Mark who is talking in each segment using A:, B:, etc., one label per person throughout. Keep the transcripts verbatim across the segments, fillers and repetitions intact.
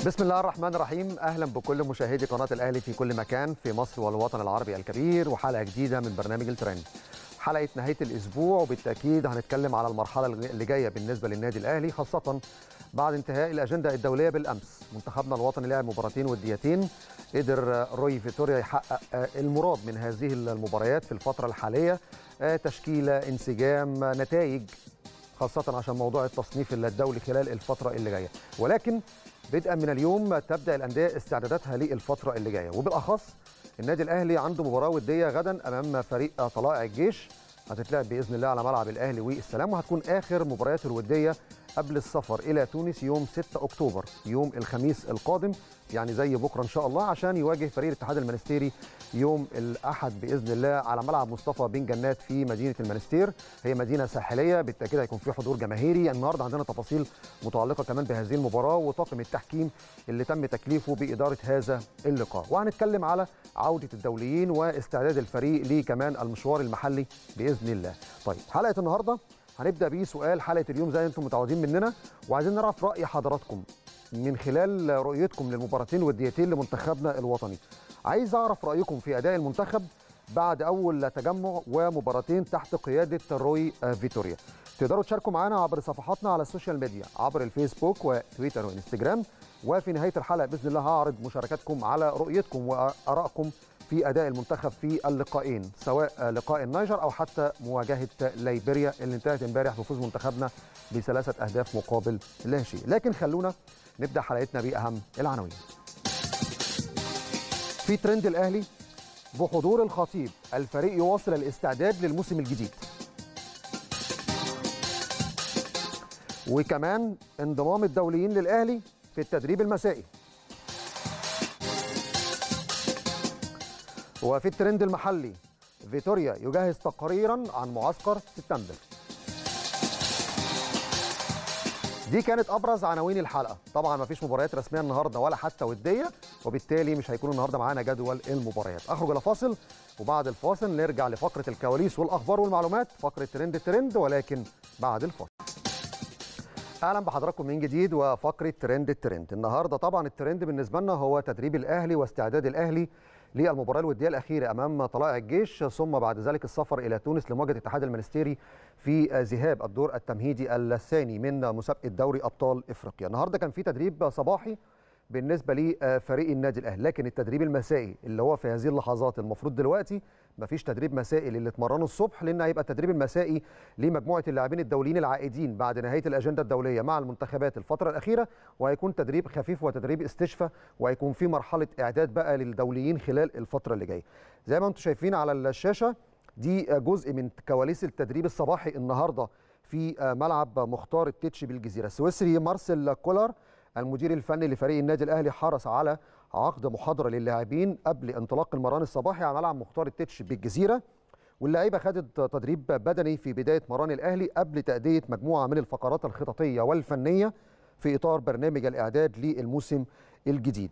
A: بسم الله الرحمن الرحيم. اهلا بكل مشاهدي قناه الاهلي في كل مكان في مصر والوطن العربي الكبير، وحلقه جديده من برنامج الترند. حلقه نهايه الاسبوع، وبالتاكيد هنتكلم على المرحله اللي جايه بالنسبه للنادي الاهلي، خاصه بعد انتهاء الاجنده الدوليه بالامس. منتخبنا الوطني لعب مباراتين وديتين، قدر روي فيتوريا يحقق المراد من هذه المباريات في الفتره الحاليه، تشكيله، انسجام، نتائج، خاصه عشان موضوع التصنيف الدولي خلال الفتره اللي جايه. ولكن بدءا من اليوم تبدا الانديه استعداداتها للفتره اللي جايه، وبالاخص النادي الاهلي عنده مباراه وديه غدا امام فريق طلائع الجيش، هتتلعب باذن الله على ملعب الاهلي والسلام، وهتكون اخر مباريات الوديه قبل السفر الى تونس يوم ستة اكتوبر، يوم الخميس القادم، يعني زي بكره ان شاء الله، عشان يواجه فريق الاتحاد المنستيري يوم الاحد باذن الله على ملعب مصطفى بن جنات في مدينه المنستير. هي مدينه ساحليه، بالتاكيد هيكون في حضور جماهيري. النهارده عندنا تفاصيل متعلقه كمان بهذه المباراه وطاقم التحكيم اللي تم تكليفه باداره هذا اللقاء، وهنتكلم على عوده الدوليين واستعداد الفريق لكمان المشوار المحلي باذن الله. طيب، حلقه النهارده هنبدا بسؤال حلقه اليوم زي انتم متعودين مننا، وعايزين نعرف راي حضراتكم من خلال رؤيتكم للمباراتين والديتين لمنتخبنا الوطني. عايز اعرف رايكم في اداء المنتخب بعد اول تجمع ومباراتين تحت قياده روي فيتوريا. تقدروا تشاركوا معنا عبر صفحاتنا على السوشيال ميديا، عبر الفيسبوك وتويتر وانستجرام، وفي نهايه الحلقه باذن الله هعرض مشاركاتكم على رؤيتكم وارائكم في اداء المنتخب في اللقاءين، سواء لقاء النيجر او حتى مواجهه ليبيريا اللي انتهت امبارح بفوز منتخبنا بثلاثه اهداف مقابل لا شيء. لكن خلونا نبدا حلقتنا باهم العناوين. في ترند الاهلي بحضور الخطيب، الفريق يواصل الاستعداد للموسم الجديد. وكمان انضمام الدوليين للاهلي في التدريب المسائي. وفي الترند المحلي، فيتوريا يجهز تقريرا عن معسكر سبتمبر. دي كانت ابرز عناوين الحلقه. طبعا ما فيش مباريات رسميه النهارده ولا حتى وديه، وبالتالي مش هيكون النهارده معانا جدول المباريات. اخرج الى فاصل، وبعد الفاصل نرجع لفقره الكواليس والاخبار والمعلومات، فقره ترند الترند، ولكن بعد الفاصل. اهلا بحضراتكم من جديد وفقره ترند الترند. النهارده طبعا الترند بالنسبه لنا هو تدريب الاهلي واستعداد الاهلي للمباراه الوديه الاخيره امام طلائع الجيش، ثم بعد ذلك السفر الى تونس لمواجهه الاتحاد المنستيري في ذهاب الدور التمهيدي الثاني من مسابقه دوري ابطال افريقيا. النهارده كان في تدريب صباحي بالنسبه لفريق النادي الاهلي، لكن التدريب المسائي اللي هو في هذه اللحظات المفروض دلوقتي مفيش تدريب مسائي للي اتمرنوا الصبح، لان هيبقى التدريب المسائي لمجموعه اللاعبين الدوليين العائدين بعد نهايه الاجنده الدوليه مع المنتخبات الفتره الاخيره، وهيكون تدريب خفيف وتدريب استشفاء، وهيكون في مرحله اعداد بقى للدوليين خلال الفتره اللي جايه. زي ما انتم شايفين على الشاشه، دي جزء من كواليس التدريب الصباحي النهارده في ملعب مختار التتش بالجزيره. السويسري مارسيل كولر المدير الفني لفريق النادي الاهلي حرص على عقد محاضره للاعبين قبل انطلاق المران الصباحي على ملعب مختار التتش بالجزيره، واللاعيبه خدت تدريب بدني في بدايه مران الاهلي قبل تاديه مجموعه من الفقرات الخططيه والفنيه في اطار برنامج الاعداد للموسم الجديد.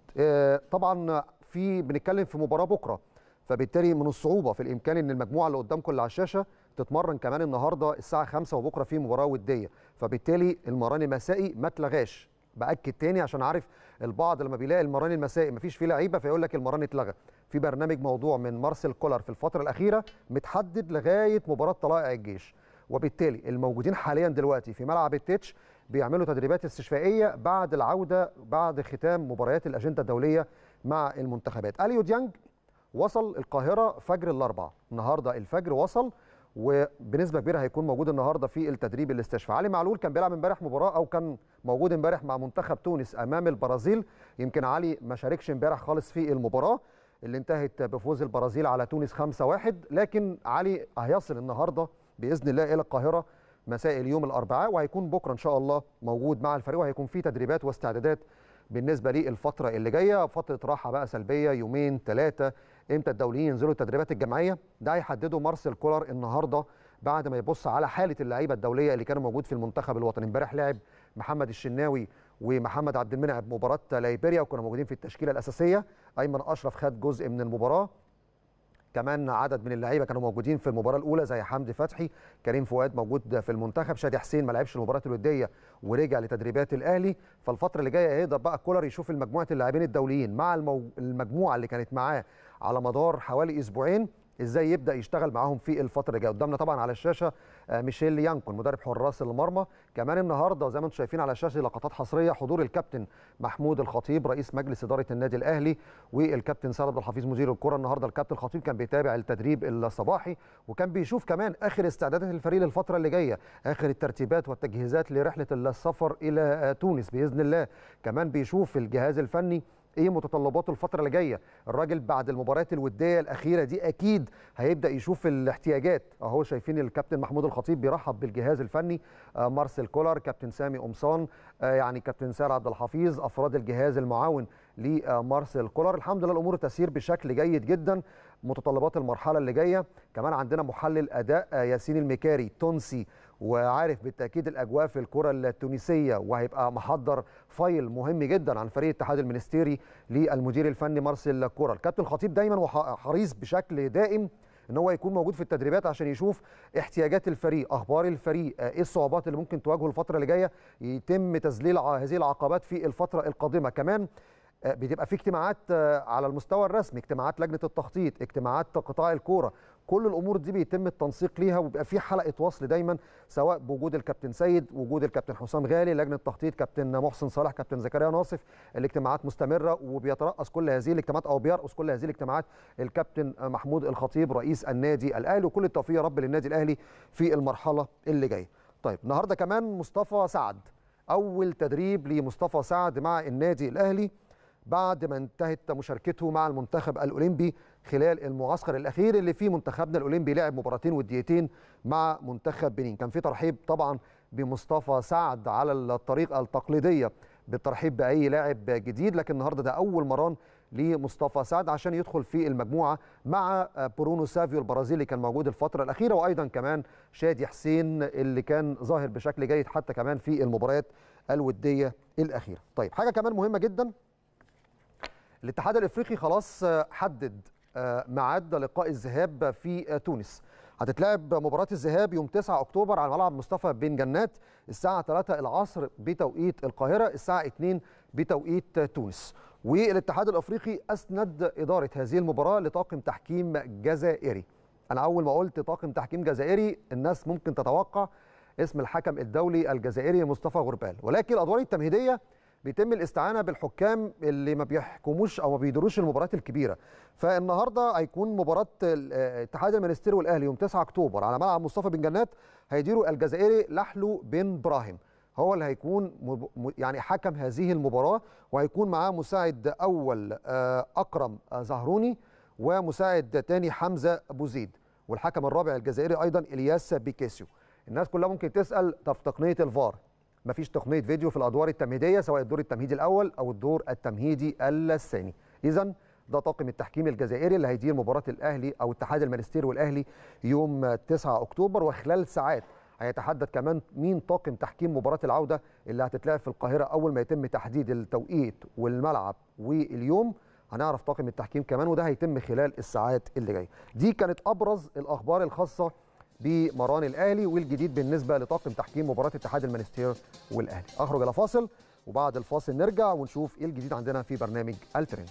A: طبعا في بنتكلم في مباراه بكره، فبالتالي من الصعوبه في الامكان ان المجموعه اللي قدامكم اللي على الشاشه تتمرن كمان النهارده الساعه خمسة، وبكره في مباراه وديه، فبالتالي المران المسائي ما اتلغاش. باكد تاني عشان عارف البعض لما بيلاقي المران المسائي مفيش فيه لعيبه فيقول لك المران اتلغى. في برنامج موضوع من مارسيل كولر في الفتره الاخيره متحدد لغايه مباراه طلائع الجيش، وبالتالي الموجودين حاليا دلوقتي في ملعب التتش بيعملوا تدريبات استشفائيه بعد العوده بعد ختام مباريات الاجنده الدوليه مع المنتخبات. اليو ديانج وصل القاهره فجر الاربعاء، النهارده الفجر وصل، وبنسبه كبيره هيكون موجود النهارده في التدريب الاستشفاء. علي معلول كان بيلعب امبارح مباراه او كان موجود امبارح مع منتخب تونس امام البرازيل، يمكن علي ما شاركش امبارح خالص في المباراه اللي انتهت بفوز البرازيل على تونس خمسة واحد، لكن علي هيصل النهارده باذن الله الى القاهره مساء اليوم الاربعاء، وهيكون بكره ان شاء الله موجود مع الفريق، وهيكون في تدريبات واستعدادات بالنسبه للفتره اللي جايه، فتره راحه بقى سلبيه يومين ثلاثه. امتى الدوليين ينزلوا التدريبات الجماعيه ده هيحدده مارسيل كولر النهارده بعد ما يبص على حاله اللعيبه الدوليه اللي كانوا موجود في المنتخب الوطني. امبارح لعب محمد الشناوي ومحمد عبد المنعم مباراه ليبيريا وكانوا موجودين في التشكيله الاساسيه، ايمن اشرف خد جزء من المباراه، كمان عدد من اللعيبه كانوا موجودين في المباراه الاولى زي حمدي فتحي، كريم فؤاد موجود في المنتخب، شادي حسين ما لعبش المباراه الوديه ورجع لتدريبات الاهلي. فالفتره اللي جايه هيقدر بقى كولر يشوف مجموعه اللاعبين الدوليين مع المو... المجموعه اللي كانت معاه على مدار حوالي اسبوعين، ازاي يبدا يشتغل معاهم في الفتره اللي جايه. قدامنا طبعا على الشاشه ميشيل يانكون مدرب حراس المرمى. كمان النهارده زي ما انتم شايفين على الشاشه لقطات حصريه حضور الكابتن محمود الخطيب رئيس مجلس اداره النادي الاهلي والكابتن سيد عبد الحفيظ مدير الكره. النهارده الكابتن الخطيب كان بيتابع التدريب الصباحي وكان بيشوف كمان اخر استعدادات الفريق للفتره اللي جايه، اخر الترتيبات والتجهيزات لرحله السفر الى تونس باذن الله. كمان بيشوف الجهاز الفني ايه متطلباته الفتره اللي جايه. الراجل بعد المباريات الوديه الاخيره دي اكيد هيبدا يشوف الاحتياجات. اهو شايفين الكابتن محمود الخطيب بيرحب بالجهاز الفني، آه مارسيل كولر، كابتن سامي قمصان، آه يعني كابتن سار عبد الحفيظ، افراد الجهاز المعاون لمارسيل كولر. الحمد لله الامور تسير بشكل جيد جدا. متطلبات المرحله اللي جايه كمان عندنا محلل اداء آه ياسين المكاري تونسي وعارف بالتاكيد الاجواء في الكره التونسيه، وهيبقى محضر فايل مهم جدا عن فريق الاتحاد المنستيري للمدير الفني مارسيل كولر. الكابتن الخطيب دايما حريص بشكل دائم ان هو يكون موجود في التدريبات عشان يشوف احتياجات الفريق، اخبار الفريق، ايه الصعوبات اللي ممكن تواجهه الفتره اللي جايه، يتم تذليل هذه العقبات في الفتره القادمه. كمان بتبقى في اجتماعات على المستوى الرسمي، اجتماعات لجنه التخطيط، اجتماعات قطاع الكوره، كل الامور دي بيتم التنسيق ليها وبيبقى في حلقه وصل دايما، سواء بوجود الكابتن سيد، وجود الكابتن حسام غالي، لجنه التخطيط كابتن محسن صالح، كابتن زكريا ناصف. الاجتماعات مستمره وبيترأس كل هذه الاجتماعات او بيرأس كل هذه الاجتماعات الكابتن محمود الخطيب رئيس النادي الاهلي. وكل التوفيق يا رب للنادي الاهلي في المرحله اللي جايه. طيب النهارده كمان مصطفى سعد، اول تدريب لمصطفى سعد مع النادي الاهلي بعد ما انتهت مشاركته مع المنتخب الأولمبي خلال المعسكر الأخير اللي فيه منتخبنا الأولمبي لعب مباراتين وديتين مع منتخب بنين. كان في ترحيب طبعا بمصطفى سعد على الطريقة التقليدية بالترحيب بأي لاعب جديد، لكن النهارده ده أول مران لمصطفى سعد عشان يدخل في المجموعة مع برونو سافيو البرازيلي كان موجود الفترة الأخيرة، وأيضا كمان شادي حسين اللي كان ظاهر بشكل جيد حتى كمان في المباريات الودية الأخيرة. طيب حاجة كمان مهمة جدا، الاتحاد الافريقي خلاص حدد ميعاد لقاء الذهاب في تونس. هتتلعب مباراه الذهاب يوم تسعة اكتوبر على ملعب مصطفى بن جنات الساعه ثلاثة العصر بتوقيت القاهره، الساعه اثنين بتوقيت تونس. والاتحاد الافريقي اسند اداره هذه المباراه لطاقم تحكيم جزائري. انا اول ما قلت طاقم تحكيم جزائري الناس ممكن تتوقع اسم الحكم الدولي الجزائري مصطفى غربال، ولكن الادوار التمهيديه بيتم الاستعانه بالحكام اللي ما بيحكموش او ما بيديروش المباريات الكبيره. فالنهارده هيكون مباراه الاتحاد المنستيري والاهلي يوم تسعة اكتوبر على ملعب مصطفى بن جنات، هيديروا الجزائري لحلو بن براهيم، هو اللي هيكون يعني حكم هذه المباراه، وهيكون معاه مساعد اول اكرم زهروني ومساعد ثاني حمزه ابو زيد، والحكم الرابع الجزائري ايضا الياس بيكيسيو. الناس كلها ممكن تسال طب تقنيه الفار، مفيش تقنيه فيديو في الادوار التمهيديه سواء الدور التمهيدي الاول او الدور التمهيدي الثاني. اذا ده طاقم التحكيم الجزائري اللي هيدير مباراه الاهلي او اتحاد المنستيري والاهلي يوم تسعة اكتوبر، وخلال ساعات هيتحدد كمان مين طاقم تحكيم مباراه العوده اللي هتتلعب في القاهره. اول ما يتم تحديد التوقيت والملعب واليوم هنعرف طاقم التحكيم كمان، وده هيتم خلال الساعات اللي جايه. دي كانت ابرز الاخبار الخاصه بمران الاهلي والجديد بالنسبه لطاقم تحكيم مباراه اتحاد المنستير والاهلي. اخرج الى فاصل وبعد الفاصل نرجع ونشوف ايه الجديد عندنا في برنامج الترند.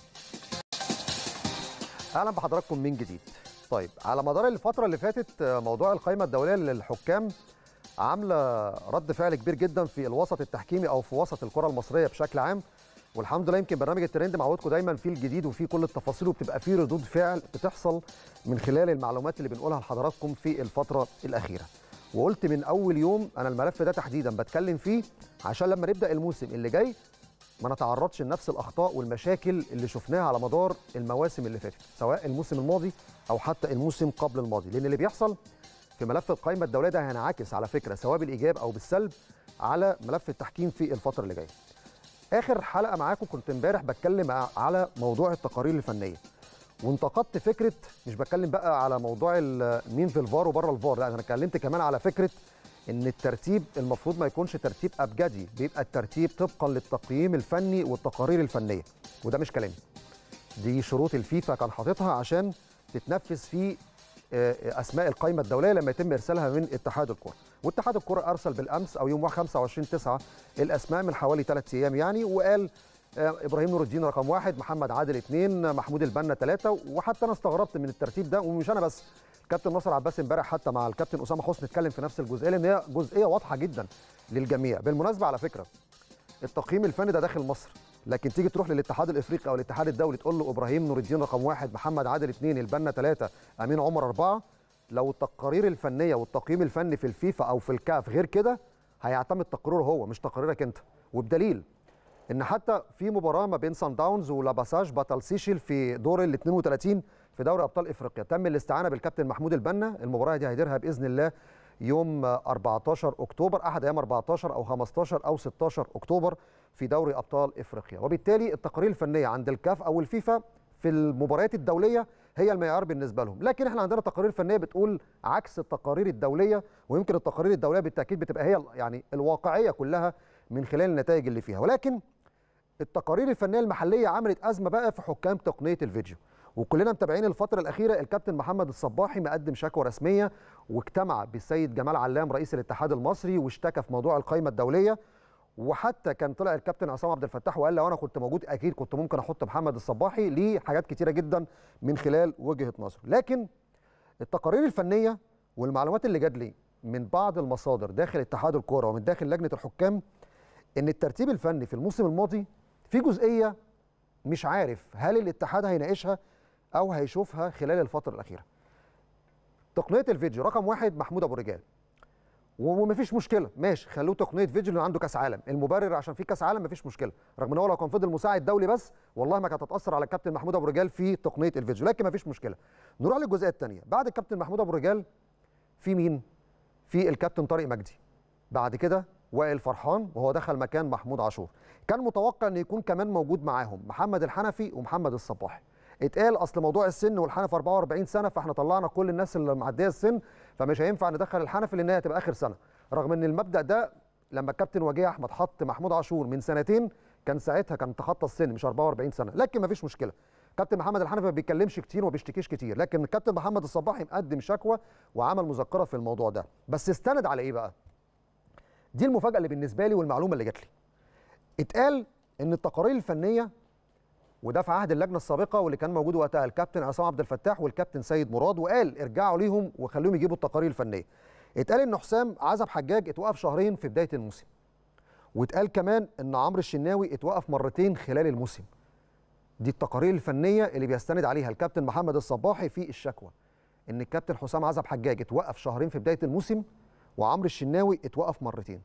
A: اهلا بحضراتكم من جديد. طيب على مدار الفتره اللي فاتت موضوع القائمه الدوليه للحكام عامله رد فعل كبير جدا في الوسط التحكيمي او في وسط الكره المصريه بشكل عام، والحمد لله يمكن برنامج الترند معودكم دايما فيه الجديد وفيه كل التفاصيل، وبتبقى فيه ردود فعل بتحصل من خلال المعلومات اللي بنقولها لحضراتكم في الفتره الاخيره. وقلت من اول يوم انا الملف ده تحديدا بتكلم فيه عشان لما نبدا الموسم اللي جاي ما نتعرضش لنفس الاخطاء والمشاكل اللي شفناها على مدار المواسم اللي فاتت، سواء الموسم الماضي او حتى الموسم قبل الماضي، لان اللي بيحصل في ملف القائمه الدوليه ده هينعكس على فكره سواء بالايجاب او بالسلب على ملف التحكيم في الفتره اللي جايه. اخر حلقه معاكم كنت امبارح بتكلم على موضوع التقارير الفنيه، وانتقدت فكره، مش بتكلم بقى على موضوع مين في الفار وبره الفار، لا انا اتكلمت كمان على فكره ان الترتيب المفروض ما يكونش ترتيب ابجدي، بيبقى الترتيب طبقا للتقييم الفني والتقارير الفنيه، وده مش كلامي، دي شروط الفيفا كان حاططها عشان تتنفذ في اسماء القائمه الدوليه لما يتم ارسالها من اتحاد الكره. واتحاد الكره ارسل بالامس او يوم خمسة وعشرين تسعة الاسماء من حوالي ثلاث ايام يعني، وقال ابراهيم نور الدين رقم واحد، محمد عادل اثنين، محمود البنا ثلاثه. وحتى انا استغربت من الترتيب ده، ومش انا بس، الكابتن ناصر عباس امبارح حتى مع الكابتن اسامه حسني اتكلم في نفس الجزئيه، لان هي جزئيه واضحه جدا للجميع. بالمناسبه على فكره التقييم الفني ده داخل مصر، لكن تيجي تروح للاتحاد الافريقي او الاتحاد الدولي تقول له ابراهيم نور الدين رقم واحد، محمد عادل اثنين، البنا ثلاثه، امين عمر اربعه، لو التقارير الفنيه والتقييم الفني في الفيفا او في الكاف غير كده هيعتمد تقريره هو مش تقريرك انت. وبدليل ان حتى في مباراه ما بين سان داونز ولاباساج باتال سيشيل في دور ال اثنين وثلاثين في دوري ابطال افريقيا تم الاستعانه بالكابتن محمود البنا. المباراه دي هيديرها باذن الله يوم أربعتاشر اكتوبر، احد ايام أربعتاشر او خمستاشر او ستاشر اكتوبر في دوري ابطال افريقيا. وبالتالي التقارير الفنيه عند الكاف او الفيفا في المباريات الدوليه هي المعيار بالنسبه لهم، لكن احنا عندنا تقارير فنيه بتقول عكس التقارير الدوليه، ويمكن التقارير الدوليه بالتاكيد بتبقى هي يعني الواقعيه كلها من خلال النتائج اللي فيها. ولكن التقارير الفنيه المحليه عملت ازمه بقى في حكام تقنيه الفيديو، وكلنا متابعين الفتره الاخيره. الكابتن محمد الصباحي مقدم شكوى رسميه واجتمع بالسيد جمال علام رئيس الاتحاد المصري واشتكى في موضوع القائمه الدوليه، وحتى كان طلع الكابتن عصام عبد الفتاح وقال لو انا كنت موجود اكيد كنت ممكن احط محمد الصباحي ليه حاجات كتيره جدا من خلال وجهه نظر. لكن التقارير الفنيه والمعلومات اللي جات لي من بعض المصادر داخل اتحاد الكوره ومن داخل لجنه الحكام ان الترتيب الفني في الموسم الماضي في جزئيه مش عارف هل الاتحاد هيناقشها او هيشوفها خلال الفتره الاخيره. تقنيه الفيديو رقم واحد محمود ابو رجال، ومفيش مشكله ماشي خلوه تقنيه فيديو لان عنده كاس عالم، المبرر عشان في كاس عالم مفيش مشكله، رغم ان هو لو كان فضل مساعد دولي بس والله ما كانت هتاثر على الكابتن محمود ابو رجال في تقنيه الفيديو، لكن مفيش مشكله. نروح للجزئيه الثانيه، بعد الكابتن محمود ابو رجال في مين؟ في الكابتن طارق مجدي، بعد كده وائل فرحان وهو دخل مكان محمود عاشور. كان متوقع ان يكون كمان موجود معاهم محمد الحنفي ومحمد الصباحي. اتقال اصل موضوع السن والحنفي أربعة وأربعين سنه فاحنا طلعنا كل الناس اللي معديه السن فمش هينفع ندخل الحنفي لان هي هتبقى اخر سنه، رغم ان المبدا ده لما الكابتن وجيه احمد حط محمود عاشور من سنتين كان ساعتها كان تخطى السن مش أربعة وأربعين سنه، لكن مفيش مشكله. كابتن محمد الحنفي ما بيتكلمش كتير وما بيشتكيش كتير، لكن الكابتن محمد الصباحي مقدم شكوى وعمل مذكره في الموضوع ده، بس استند على ايه بقى؟ دي المفاجاه اللي بالنسبه لي والمعلومه اللي جات لي. اتقال ان التقارير الفنيه وده في عهد اللجنه السابقه واللي كان موجود وقتها الكابتن عصام عبد الفتاح والكابتن سيد مراد، وقال ارجعوا ليهم وخليهم يجيبوا التقارير الفنيه. اتقال ان حسام عزب حجاج اتوقف شهرين في بدايه الموسم، واتقال كمان ان عمرو الشناوي اتوقف مرتين خلال الموسم. دي التقارير الفنيه اللي بيستند عليها الكابتن محمد الصباحي في الشكوى، ان الكابتن حسام عزب حجاج اتوقف شهرين في بدايه الموسم وعمرو الشناوي اتوقف مرتين.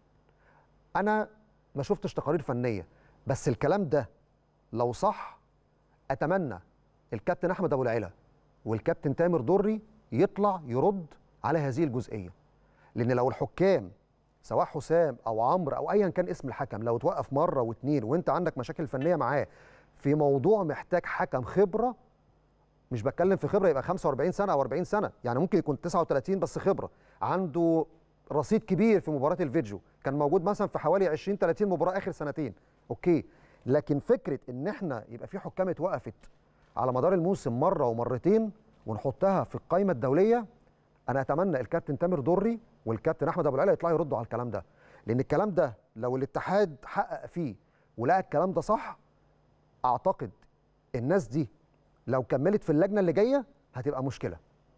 A: انا ما شفتش تقارير فنيه، بس الكلام ده لو صح اتمنى الكابتن احمد ابو العلا والكابتن تامر دري يطلع يرد على هذه الجزئيه، لان لو الحكام سواء حسام او عمرو او ايا كان اسم الحكم لو توقف مره واثنين وانت عندك مشاكل فنيه معاه في موضوع محتاج حكم خبره، مش بتكلم في خبره يبقى خمسة وأربعين سنه او أربعين سنه، يعني ممكن يكون تسعة وثلاثين بس خبره، عنده رصيد كبير في مباراه الفيديو، كان موجود مثلا في حوالي عشرين ثلاثين مباراه اخر سنتين، اوكي. لكن فكره ان احنا يبقى في حكام اتوقفت على مدار الموسم مره ومرتين ونحطها في القائمه الدوليه، انا اتمنى الكابتن تامر دري والكابتن احمد ابو العلا يطلعوا يردوا على الكلام ده، لان الكلام ده لو الاتحاد حقق فيه ولقى الكلام ده صح اعتقد الناس دي لو كملت في اللجنه اللي جايه هتبقى مشكله.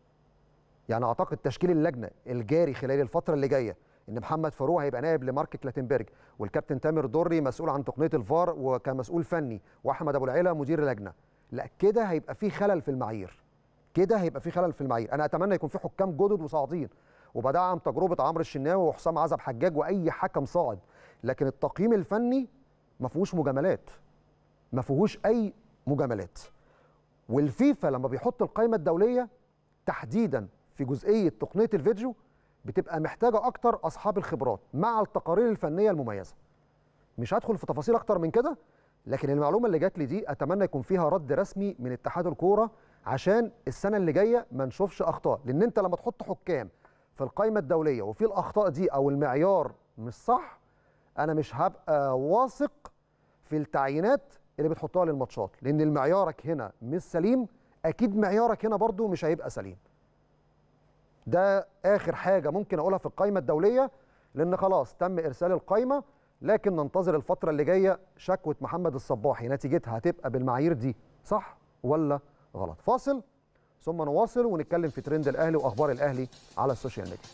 A: يعني اعتقد تشكيل اللجنه الجاري خلال الفتره اللي جايه ان محمد فاروق هيبقى نائب لمارك كلاتنبرج، والكابتن تامر دري مسؤول عن تقنيه الفار وكمسؤول فني، واحمد ابو العلا مدير لجنه. لا كده هيبقى في خلل في المعايير، كده هيبقى في خلل في المعايير. انا اتمنى يكون في حكام جدد وصاعدين، وبدعم تجربه عمرو الشناوي وحسام عزب حجاج واي حكم صاعد، لكن التقييم الفني ما فيهوش مجاملات، ما فيهوش اي مجاملات. والفيفا لما بيحط القائمه الدوليه تحديدا في جزئيه تقنيه الفيديو بتبقى محتاجه اكتر اصحاب الخبرات مع التقارير الفنيه المميزه. مش هدخل في تفاصيل اكتر من كده، لكن المعلومه اللي جات لي دي اتمنى يكون فيها رد رسمي من اتحاد الكوره عشان السنه اللي جايه ما نشوفش اخطاء، لان انت لما تحط حكام في القائمه الدوليه وفي الاخطاء دي او المعيار مش صح، انا مش هبقى واثق في التعيينات اللي بتحطها للماتشات، لان المعيارك هنا مش سليم اكيد معيارك هنا برضو مش هيبقى سليم. ده اخر حاجه ممكن اقولها في القائمه الدوليه، لان خلاص تم ارسال القائمه، لكن ننتظر الفتره اللي جايه شكوى محمد الصباحي نتيجتها هتبقى بالمعايير دي صح ولا غلط. فاصل ثم نواصل ونتكلم في ترند الاهلي واخبار الاهلي على السوشيال ميديا.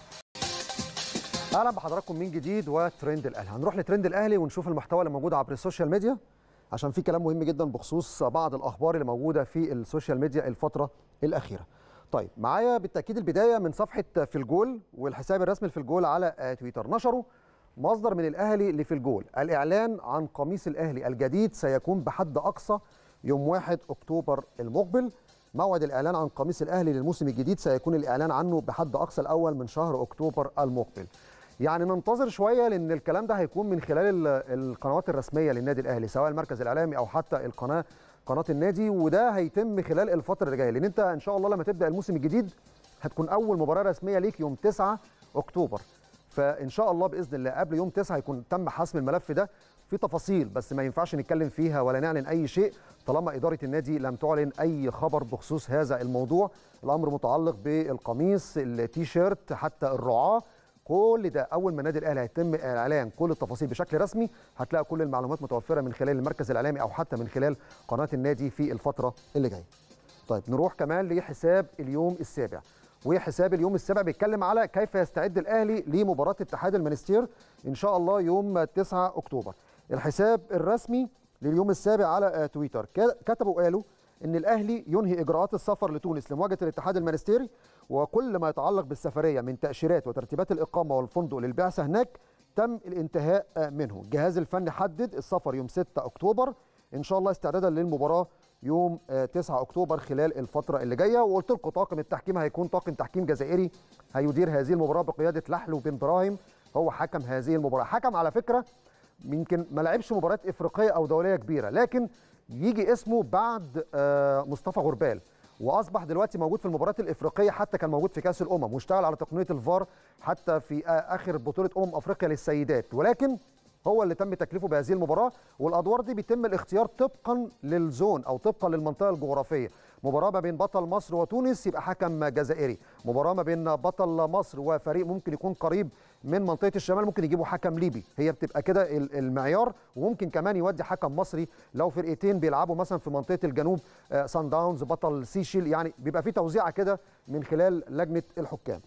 A: اهلا بحضراتكم من جديد وترند الاهلي. هنروح لترند الاهلي ونشوف المحتوى اللي موجود عبر السوشيال ميديا، عشان في كلام مهم جدا بخصوص بعض الاخبار اللي موجوده في السوشيال ميديا الفتره الاخيره. طيب معايا بالتاكيد البدايه من صفحه في الجول والحساب الرسمي في الجول على تويتر. نشروا مصدر من الاهلي لفي الجول: الاعلان عن قميص الاهلي الجديد سيكون بحد اقصى يوم واحد اكتوبر المقبل. موعد الاعلان عن قميص الاهلي للموسم الجديد سيكون الاعلان عنه بحد اقصى الاول من شهر اكتوبر المقبل. يعني ننتظر شويه، لان الكلام ده هيكون من خلال القنوات الرسميه للنادي الاهلي، سواء المركز الاعلامي او حتى القناه قناه النادي، وده هيتم خلال الفتره اللي جايه، لان انت ان شاء الله لما تبدا الموسم الجديد هتكون اول مباراه رسميه ليك يوم تسعة اكتوبر، فان شاء الله باذن الله قبل يوم تسعة هيكون تم حسم الملف ده. في تفاصيل بس ما ينفعش نتكلم فيها ولا نعلن اي شيء طالما اداره النادي لم تعلن اي خبر بخصوص هذا الموضوع. الامر متعلق بالقميص، التيشيرت، حتى الرعاه، كل ده اول ما النادي الاهلي هيتم اعلان كل التفاصيل بشكل رسمي هتلاقي كل المعلومات متوفره من خلال المركز الاعلامي او حتى من خلال قناه النادي في الفتره اللي جايه. طيب نروح كمان لحساب اليوم السابع، وحساب اليوم السابع بيتكلم على كيف يستعد الاهلي لمباراه اتحاد المنستير ان شاء الله يوم تسعة اكتوبر. الحساب الرسمي لليوم السابع على تويتر كتبوا قالوا ان الاهلي ينهي اجراءات السفر لتونس لمواجهه الاتحاد المنستيري، وكل ما يتعلق بالسفريه من تاشيرات وترتيبات الاقامه والفندق للبعثه هناك تم الانتهاء منه. الجهاز الفني حدد السفر يوم ستة اكتوبر ان شاء الله استعدادا للمباراه يوم تسعة اكتوبر خلال الفتره اللي جايه. وقلت لكم طاقم التحكيم هيكون طاقم تحكيم جزائري هيدير هذه المباراه بقياده لحلو بن براهيم، هو حكم هذه المباراه. حكم على فكره يمكن ما لعبش مباريات افريقيه او دوليه كبيره، لكن يجي اسمه بعد مصطفى غربال، واصبح دلوقتي موجود في المباريات الافريقيه، حتى كان موجود في كاس الامم واشتغل على تقنيه الفار حتى في اخر بطوله امم افريقيا للسيدات، ولكن هو اللي تم تكليفه بهذه المباراه. والادوار دي بيتم الاختيار طبقا للزون او طبقا للمنطقه الجغرافيه. مباراه ما بين بطل مصر وتونس يبقى حكم جزائري، مباراه ما بين بطل مصر وفريق ممكن يكون قريب من منطقه الشمال ممكن يجيبوا حكم ليبي، هي بتبقى كده المعيار. وممكن كمان يودي حكم مصري لو فرقتين بيلعبوا مثلا في منطقه الجنوب، سان داونز بطل سيشيل، يعني بيبقى في توزيعه كده من خلال لجنه الحكام.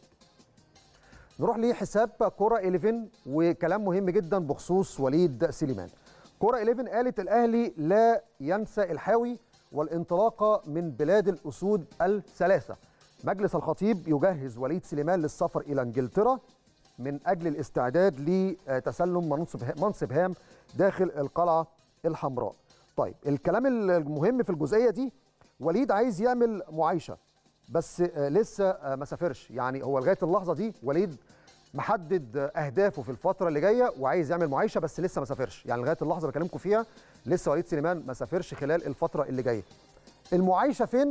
A: نروح لحساب كوره إحداشر وكلام مهم جدا بخصوص وليد سليمان. كوره إحداشر قالت الاهلي لا ينسى الحاوي والانطلاقه من بلاد الاسود الثلاثه. مجلس الخطيب يجهز وليد سليمان للسفر الى انجلترا من اجل الاستعداد لتسلم منصب منصب هام داخل القلعه الحمراء. طيب الكلام المهم في الجزئيه دي، وليد عايز يعمل معايشه بس لسه ما سافرش، يعني هو لغايه اللحظه دي وليد محدد اهدافه في الفتره اللي جايه وعايز يعمل معايشه بس لسه ما سافرش، يعني لغايه اللحظه اللي بكلمكم فيها لسه وليد سليمان ما سافرش خلال الفتره اللي جايه. المعايشه فين؟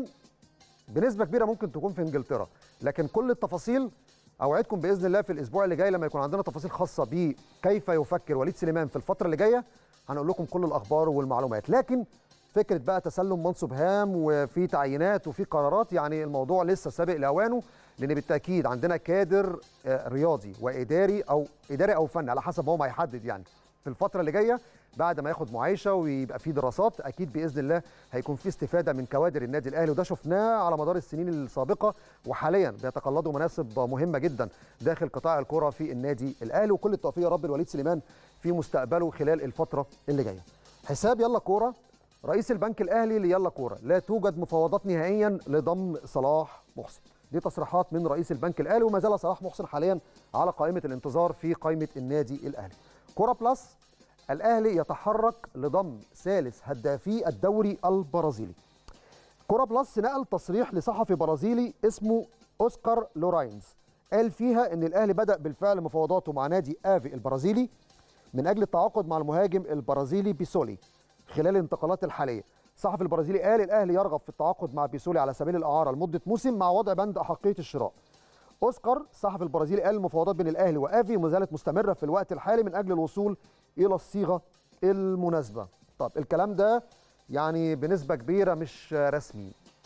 A: بنسبه كبيره ممكن تكون في انجلترا، لكن كل التفاصيل اوعدكم باذن الله في الاسبوع اللي جاي لما يكون عندنا تفاصيل خاصه بكيف يفكر وليد سليمان في الفتره اللي جايه هنقول لكم كل الاخبار والمعلومات. لكن فكره بقى تسلم منصب هام وفي تعيينات وفي قرارات، يعني الموضوع لسه سابق لاوانه، لان بالتاكيد عندنا كادر رياضي واداري او اداري او فني على حسب ما هو ما يحدد، يعني في الفتره اللي جايه بعد ما ياخد معايشه ويبقى في دراسات اكيد باذن الله هيكون في استفاده من كوادر النادي الاهلي، وده شفناه على مدار السنين السابقه، وحاليا بيتقلدوا مناصب مهمه جدا داخل قطاع الكره في النادي الاهلي. وكل التوفيق يا رب لوليد سليمان في مستقبله خلال الفتره اللي جايه. حساب يلا كوره، رئيس البنك الاهلي ليلا كوره: لا توجد مفاوضات نهائيا لضم صلاح محسن. دي تصريحات من رئيس البنك الاهلي، وما زال صلاح محسن حاليا على قائمه الانتظار في قائمه النادي الاهلي. كوره بلس: الاهلي يتحرك لضم ثالث هدافي الدوري البرازيلي. كوره بلس نقل تصريح لصحفي برازيلي اسمه اوسكار لوراينز، قال فيها ان الاهلي بدا بالفعل مفاوضاته مع نادي افي البرازيلي من اجل التعاقد مع المهاجم البرازيلي بيسولي خلال الانتقالات الحاليه. الصحفي البرازيلي قال الاهلي يرغب في التعاقد مع بيسولي على سبيل الاعاره لمده موسم مع وضع بند احقيه الشراء. اوسكار الصحفي البرازيلي قال المفاوضات بين الاهلي وافي ما زالت مستمره في الوقت الحالي من اجل الوصول الى الصيغه المناسبه. طب الكلام ده يعني بنسبه كبيره مش رسمي،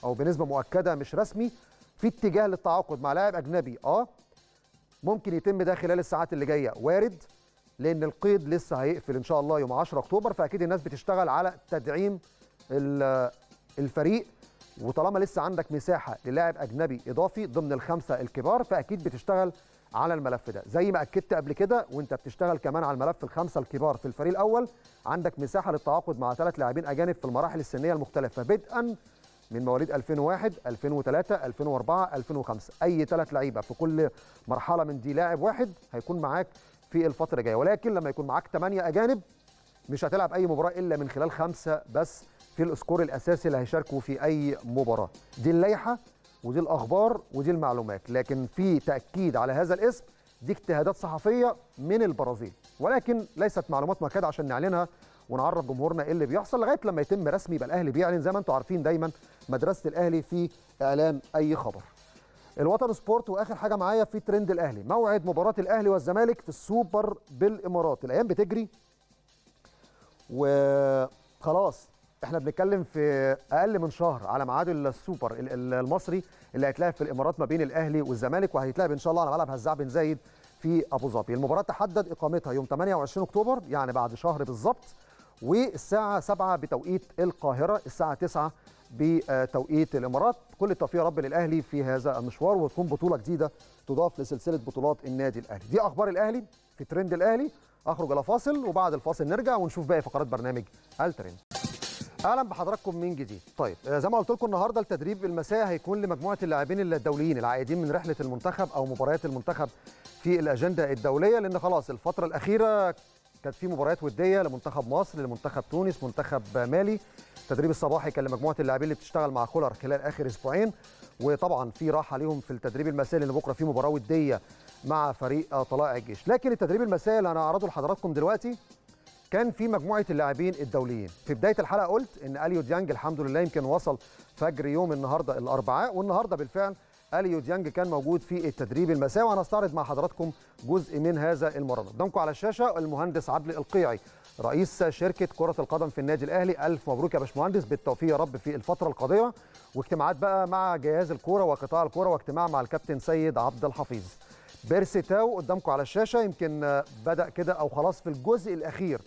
A: او بنسبه مؤكده مش رسمي في اتجاه للتعاقد مع لاعب اجنبي، اه ممكن يتم ده خلال الساعات اللي جايه، وارد، لان القيد لسه هيقفل ان شاء الله يوم عشرة اكتوبر، فاكيد الناس بتشتغل على تدعيم الفريق، وطالما لسه عندك مساحه للاعب اجنبي اضافي ضمن الخمسه الكبار فاكيد بتشتغل على الملف ده، زي ما اكدت قبل كده وانت بتشتغل كمان على الملف الخمسه الكبار في الفريق الاول، عندك مساحه للتعاقد مع ثلاث لاعبين اجانب في المراحل السنيه المختلفه بدءا من مواليد ألفين وواحد ألفين وثلاثة ألفين وأربعة ألفين وخمسة، اي ثلاث لعيبه في كل مرحله من دي لاعب واحد هيكون معاك في الفتره الجايه، ولكن لما يكون معاك ثمانيه اجانب مش هتلعب اي مباراه الا من خلال خمسه بس في الاسكور الاساسي اللي هيشاركوا في اي مباراه. دي اللائحه ودي الاخبار ودي المعلومات، لكن في تاكيد على هذا الاسم دي اجتهادات صحفيه من البرازيل، ولكن ليست معلومات مؤكده عشان نعلنها ونعرف جمهورنا ايه اللي بيحصل لغايه لما يتم رسمي يبقى الاهلي بيعلن. زي ما انتم عارفين دايما مدرسه الاهلي في اعلان اي خبر. الوطن سبورت، واخر حاجه معايا في ترند الاهلي، موعد مباراه الاهلي والزمالك في السوبر بالامارات. الايام بتجري وخلاص احنا بنتكلم في اقل من شهر على ميعاد السوبر المصري اللي هيتلعب في الامارات ما بين الاهلي والزمالك، وهيتلعب ان شاء الله على ملعب هزاع بن زايد في ابو ظبي. المباراه تحدد اقامتها يوم ثمانية وعشرين اكتوبر يعني بعد شهر بالظبط، والساعه سبعة بتوقيت القاهره، الساعه تسعة بتوقيت الامارات. كل التوفيق يا رب للاهلي في هذا المشوار، وتكون بطوله جديده تضاف لسلسله بطولات النادي الاهلي. دي اخبار الاهلي في ترند الاهلي. اخرج الى فاصل وبعد الفاصل نرجع ونشوف باقي فقرات برنامج الترند. اهلا بحضراتكم من جديد. طيب زي ما قلت لكم النهارده التدريب المسائي هيكون لمجموعه اللاعبين الدوليين العائدين من رحله المنتخب او مباريات المنتخب في الاجنده الدوليه، لان خلاص الفتره الاخيره كانت في مباريات وديه لمنتخب مصر، لمنتخب تونس، منتخب مالي. التدريب الصباحي كان لمجموعه اللاعبين اللي بتشتغل مع كولر خلال اخر اسبوعين، وطبعا في راحه ليهم في التدريب المسائي لان بكره في مباراه وديه مع فريق طلائع الجيش. لكن التدريب المسائي اللي انا هعرضه لحضراتكم دلوقتي كان في مجموعه اللاعبين الدوليين. في بدايه الحلقه قلت ان اليو ديانج الحمد لله يمكن وصل فجر يوم النهارده الاربعاء، والنهارده بالفعل اليو ديانج كان موجود في التدريب المسائي، وانا استعرض مع حضراتكم جزء من هذا المران. قدامكم على الشاشه المهندس عدلي القيعي رئيس شركه كره القدم في النادي الاهلي. الف مبروك يا باشمهندس، بالتوفيق يا رب في الفتره القادمه، واجتماعات بقى مع جهاز الكوره وقطاع الكوره، واجتماع مع الكابتن سيد عبد الحفيظ. بيرسي تاو قدامكم على الشاشه يمكن بدا كده او خلاص في الجزء الاخير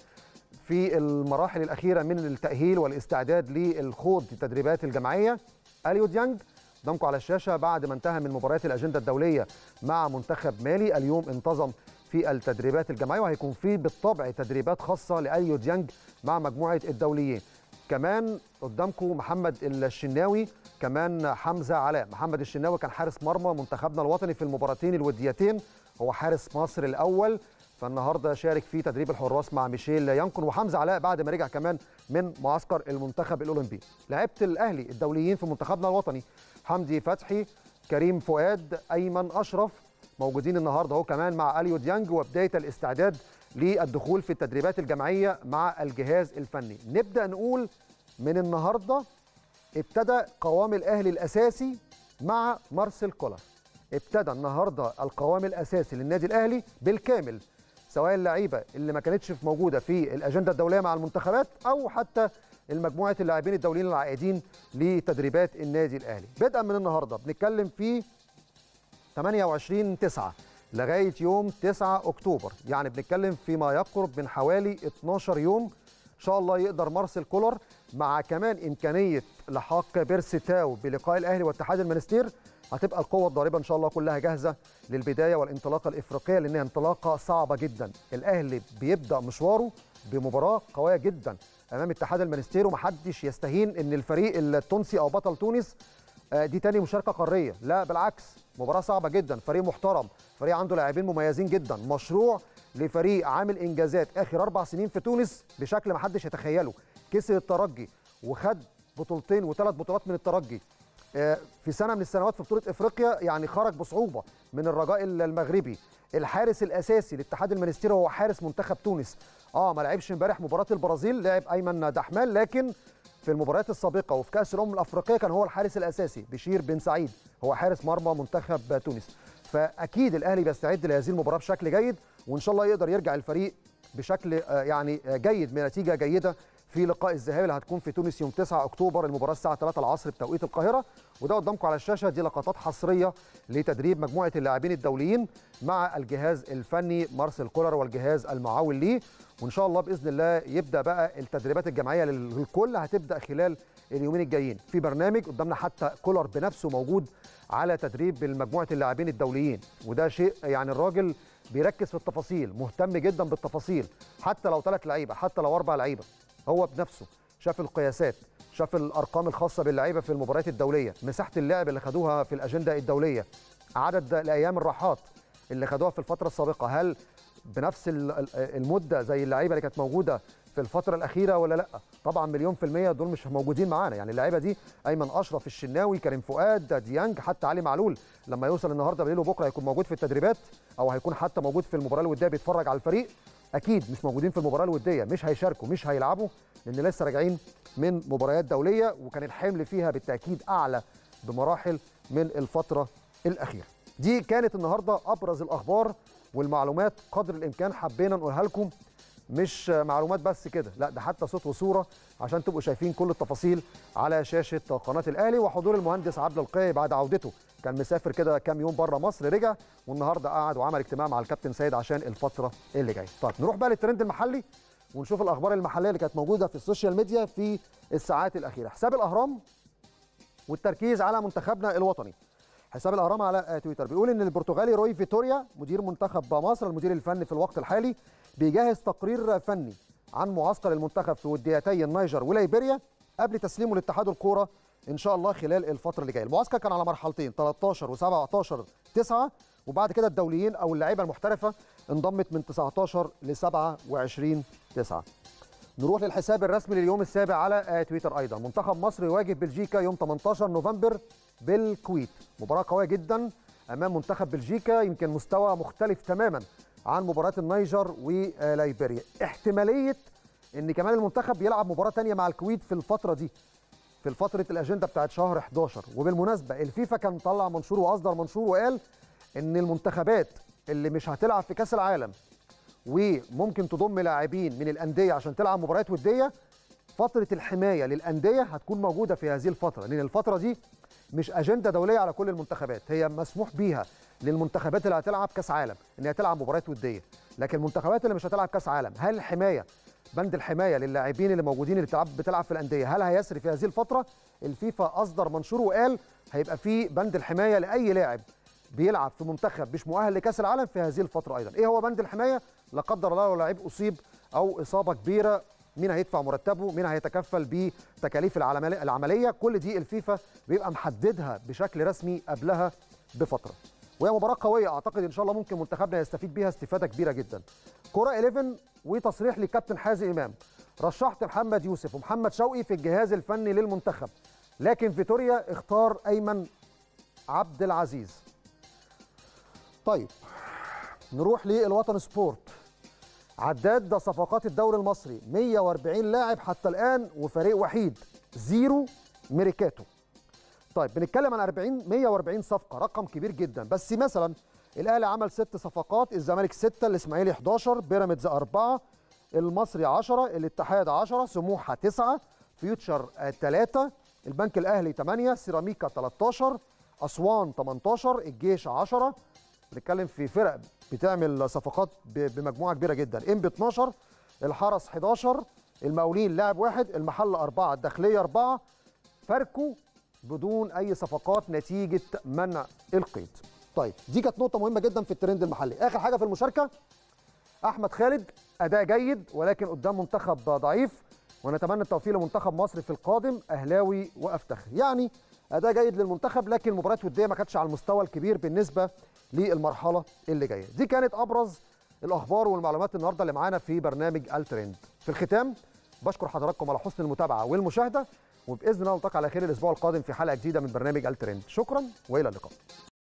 A: في المراحل الأخيرة من التأهيل والاستعداد للخوض التدريبات الجماعية. اليو ديانج قدامكم على الشاشة بعد ما انتهى من مباريات الأجندة الدولية مع منتخب مالي، اليوم انتظم في التدريبات الجماعية، وهيكون فيه بالطبع تدريبات خاصة لاليو ديانج مع مجموعة الدوليين. كمان قدامكم محمد الشناوي، كمان حمزة علاء. محمد الشناوي كان حارس مرمى منتخبنا الوطني في المباراتين الوديتين، هو حارس مصر الأول، فالنهارده شارك في تدريب الحراس مع ميشيل يانكون. وحمزه علاء بعد ما رجع كمان من معسكر المنتخب الاولمبي. لعيبه الاهلي الدوليين في منتخبنا الوطني حمدي فتحي، كريم فؤاد، ايمن اشرف موجودين النهارده اهو كمان مع اليو ديانج، وبدايه الاستعداد للدخول في التدريبات الجماعيه مع الجهاز الفني. نبدا نقول من النهارده ابتدى قوام الاهلي الاساسي مع مارسيل كولر. ابتدى النهارده القوام الاساسي للنادي الاهلي بالكامل، سواء اللعيبه اللي ما كانتش موجوده في الاجنده الدوليه مع المنتخبات او حتى المجموعه اللاعبين الدوليين العائدين لتدريبات النادي الاهلي. بدءا من النهارده بنتكلم في ثمانية وعشرين تسعة لغايه يوم تسعة اكتوبر، يعني بنتكلم في ما يقرب من حوالي اثناشر يوم. ان شاء الله يقدر مارسيل كولر مع كمان امكانيه لحاق بيرسي تاو بلقاء الاهلي واتحاد المنستير، هتبقى القوة الضاربة إن شاء الله كلها جاهزة للبداية والانطلاقة الإفريقية، لأنها انطلاقة صعبة جدا. الأهلي بيبدأ مشواره بمباراة قوية جدا أمام اتحاد المنستير، ومحدش يستهين إن الفريق التونسي أو بطل تونس دي تاني مشاركة قارية، لا بالعكس، مباراة صعبة جدا، فريق محترم، فريق عنده لاعبين مميزين جدا، مشروع لفريق عامل إنجازات آخر أربع سنين في تونس بشكل محدش يتخيله. كسب الترجي وخد بطولتين وثلاث بطولات من الترجي في سنه من السنوات في بطوله افريقيا، يعني خرج بصعوبه من الرجاء المغربي. الحارس الاساسي لاتحاد المنستير هو حارس منتخب تونس، اه ما لعبش امبارح مباراه البرازيل، لعب ايمن دحمان، لكن في المباريات السابقه وفي كاس الامم الافريقيه كان هو الحارس الاساسي. بشير بن سعيد هو حارس مرمى منتخب تونس، فاكيد الاهلي بيستعد لهذه المباراه بشكل جيد، وان شاء الله يقدر يرجع الفريق بشكل يعني جيد بنتيجه جيده في لقاء الذهاب اللي هتكون في تونس يوم تسعة أكتوبر، المباراه الساعه ثلاثة العصر بتوقيت القاهره. وده قدامكم على الشاشه، دي لقطات حصريه لتدريب مجموعه اللاعبين الدوليين مع الجهاز الفني مارسيل كولر والجهاز المعاون ليه. وان شاء الله باذن الله يبدا بقى التدريبات الجماعيه للكل، هتبدا خلال اليومين الجايين. في برنامج قدامنا حتى كولر بنفسه موجود على تدريب مجموعه اللاعبين الدوليين، وده شيء يعني الراجل بيركز في التفاصيل، مهتم جدا بالتفاصيل. حتى لو ثلاث لعيبه، حتى لو اربع لعيبه، هو بنفسه شاف القياسات، شاف الارقام الخاصه باللعيبه في المباريات الدوليه، مساحه اللعب اللي خدوها في الاجنده الدوليه، عدد الايام الراحات اللي خدوها في الفتره السابقه، هل بنفس المده زي اللعيبه اللي كانت موجوده في الفتره الاخيره ولا لا؟ طبعا مليون في الميه دول مش موجودين معانا، يعني اللعيبه دي ايمن اشرف، الشناوي، كريم فؤاد، ديانج، حتى علي معلول لما يوصل النهارده بالليل وبكره هيكون موجود في التدريبات، او هيكون حتى موجود في المباراه الوديه بيتفرج على الفريق. اكيد مش موجودين في المباراه الوديه، مش هيشاركوا، مش هيلعبوا، لان لسه راجعين من مباريات دوليه وكان الحمل فيها بالتاكيد اعلى بمراحل من الفتره الاخيره. دي كانت النهارده ابرز الاخبار والمعلومات قدر الامكان حبينا نقولها لكم، مش معلومات بس كده، لا ده حتى صوت وصوره عشان تبقوا شايفين كل التفاصيل على شاشه قناه الاهلي. وحضور المهندس عبد القيعي بعد عودته، كان مسافر كده كام يوم بره مصر، رجع والنهارده قعد وعمل اجتماع مع الكابتن سيد عشان الفتره اللي جايه. طيب نروح بقى للترند المحلي ونشوف الاخبار المحليه اللي كانت موجوده في السوشيال ميديا في الساعات الاخيره. حساب الاهرام والتركيز على منتخبنا الوطني. حساب الاهرام على تويتر بيقول ان البرتغالي روي فيتوريا مدير منتخب مصر المدير الفني في الوقت الحالي بيجهز تقرير فني عن معسكر المنتخب في وديتي النيجر وليبيريا قبل تسليمه لاتحاد الكوره ان شاء الله خلال الفتره اللي جايه. المعسكر كان على مرحلتين، ثلاثة عشر وسبعة عشر تسعة، وبعد كده الدوليين او اللعيبه المحترفه انضمت من تسعة عشر ل سبعة وعشرين تسعة. نروح للحساب الرسمي لليوم السابع على تويتر ايضا. منتخب مصر يواجه بلجيكا يوم ثمانية عشر نوفمبر بالكويت، مباراه قويه جدا امام منتخب بلجيكا، يمكن مستوى مختلف تماما عن مباراه النيجر وليبيريا. احتماليه ان كمان المنتخب يلعب مباراه ثانيه مع الكويت في الفتره دي، في الفتره الاجنده بتاعت شهر احد عشر. وبالمناسبه الفيفا كان طلع منشور واصدر منشور وقال ان المنتخبات اللي مش هتلعب في كاس العالم وممكن تضم لاعبين من الانديه عشان تلعب مباريات وديه، فتره الحمايه للانديه هتكون موجوده في هذه الفتره، لان الفتره دي مش اجنده دوليه على كل المنتخبات، هي مسموح بيها للمنتخبات اللي هتلعب كاس عالم ان هي تلعب مباريات وديه، لكن المنتخبات اللي مش هتلعب كاس عالم، هل الحمايه بند الحمايه للاعبين اللي موجودين اللي بتلعب بتلعب في الانديه هل هيسري في هذه الفتره؟ الفيفا اصدر منشور وقال هيبقى في بند الحمايه لاي لاعب بيلعب في منتخب مش مؤهل لكاس العالم في هذه الفتره ايضا. ايه هو بند الحمايه؟ لا قدر الله لو لعيب اصيب او اصابه كبيره، مين هيدفع مرتبه؟ مين هيتكفل بتكاليف العمليه؟ كل دي الفيفا بيبقى محددها بشكل رسمي قبلها بفتره. وهي مباراه قويه اعتقد ان شاء الله ممكن منتخبنا يستفيد بيها استفاده كبيره جدا. كره إحدى عشر وتصريح للكابتن حازم امام، رشحت محمد يوسف ومحمد شوقي في الجهاز الفني للمنتخب، لكن فيتوريا اختار ايمن عبد العزيز. طيب نروح للوطن سبورت. عداد صفقات الدوري المصري مئة وأربعين لاعب حتى الان وفريق وحيد زيرو ميركاتو. طيب بنتكلم عن أربعين مئة وأربعين صفقه، رقم كبير جدا، بس مثلا الاهلي عمل ست صفقات، الزمالك ستة، الاسماعيلي احد عشر، بيراميدز أربعة، المصري عشرة، الاتحاد عشرة، سموحه تسعة، فيوتشر ثلاثة، البنك الاهلي ثمانية، سيراميكا ثلاثة عشر، اسوان ثمانية عشر، الجيش عشرة. بنتكلم في فرق بتعمل صفقات بمجموعه كبيره جدا. انبي اثنا عشر، الحرس احد عشر، المقاولين لاعب واحد، المحله أربعة، الداخليه أربعة، فاركو بدون اي صفقات نتيجه منع القيد. طيب دي كانت نقطه مهمه جدا في الترند المحلي. اخر حاجه في المشاركه، احمد خالد اداء جيد ولكن قدام منتخب ضعيف، ونتمنى التوفيق لمنتخب مصر في القادم، اهلاوي وافتخر. يعني اداء جيد للمنتخب لكن المباريات الوديه ما كانتش على المستوى الكبير بالنسبه للمرحله اللي جايه. دي كانت ابرز الاخبار والمعلومات النهارده اللي معانا في برنامج الترند. في الختام بشكر حضراتكم على حسن المتابعه والمشاهده، وباذن الله نلتقي على خير الاسبوع القادم في حلقه جديده من برنامج الترند. شكرا والى اللقاء.